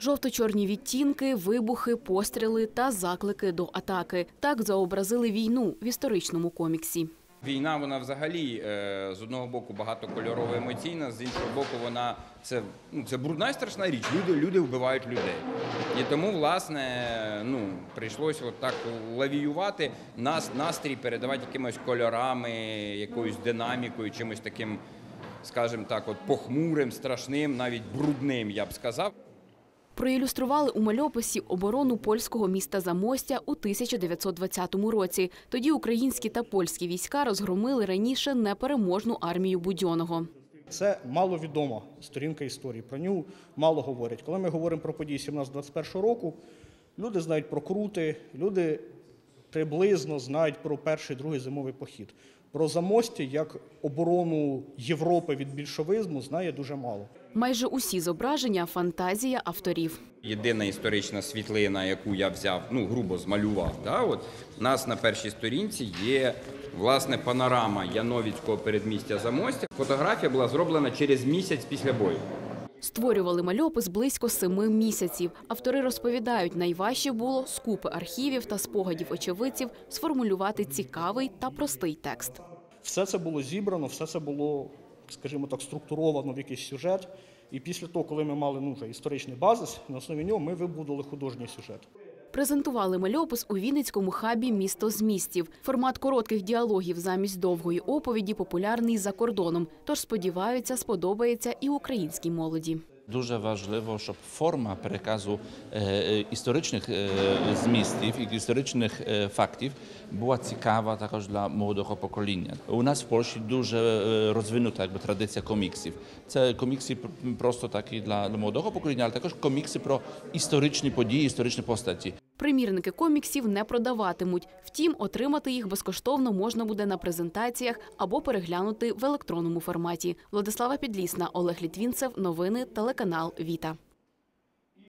Жовто-чорні відтінки, вибухи, постріли та заклики до атаки. Так зобразили війну в історичному коміксі. Війна, вона взагалі, з одного боку, багатокольорово емоційна, з іншого боку, вона це брудна і страшна річ. Люди вбивають людей. І тому, власне, прийшлося так лавіювати, настрій передавати якимось кольорами, якоюсь динамікою, чимось таким, скажімо так, похмурим, страшним, навіть брудним, я б сказав. Проілюстрували у мальописі оборону польського міста Замостя у 1920 році. Тоді українські та польські війська розгромили раніше непереможну армію Будьонного. Це маловідома сторінка історії, про нього мало говорять. Коли ми говоримо про події 17-21 року, люди знають про Крути, люди приблизно знають про перший, другий зимовий похід. Про Замостя як оборону Європи від більшовизму знає дуже мало. Майже усі зображення – фантазія авторів. Єдина історична світлина, яку я взяв, грубо змалював, у нас на першій сторінці є, власне, панорама Яновицького передмістя Замостя. Фотографія була зроблена через місяць після бою. Створювали мальопис близько 7 місяців. Автори розповідають, найважче було з купи архівів та спогадів очевидців сформулювати цікавий та простий текст. Все це було зібрано, все це було, скажімо так, структуровано в якийсь сюжет. І після того, коли ми мали вже історичний базис, на основі нього ми вибудували художній сюжет. Презентували мальопис у Вінницькому хабі «Місто змістів». Формат коротких діалогів замість довгої оповіді популярний за кордоном. Тож, сподіваються, сподобається і українській молоді. Дуже важливо, щоб форма переказу історичних змістів і історичних фактів була цікава також для молодого покоління. У нас в Польщі дуже розвинута традиція коміксів. Це комікси просто такі для молодого покоління, але також комікси про історичні події, історичні постаті. Примірники коміксів не продаватимуть. Втім, отримати їх безкоштовно можна буде на презентаціях або переглянути в електронному форматі. Владислава Підлісна, Олег Літвінцев. Новини телеканал «Віта».